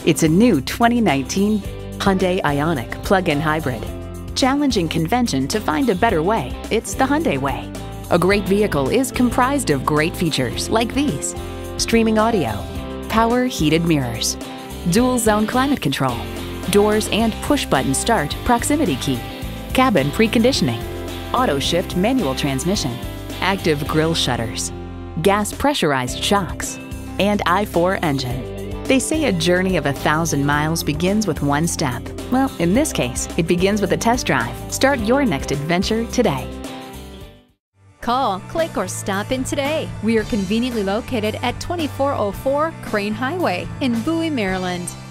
It's a new 2019 Hyundai Ioniq plug-in hybrid. Challenging convention to find a better way, it's the Hyundai way. A great vehicle is comprised of great features like these: streaming audio, power heated mirrors, dual zone climate control, doors and push-button start proximity key, cabin preconditioning, auto shift manual transmission, active grille shutters, gas pressurized shocks, and i4 engine. They say a journey of 1,000 miles begins with one step. Well, in this case, it begins with a test drive. Start your next adventure today. Call, click, or stop in today. We are conveniently located at 2404 Crane Highway in Bowie, Maryland.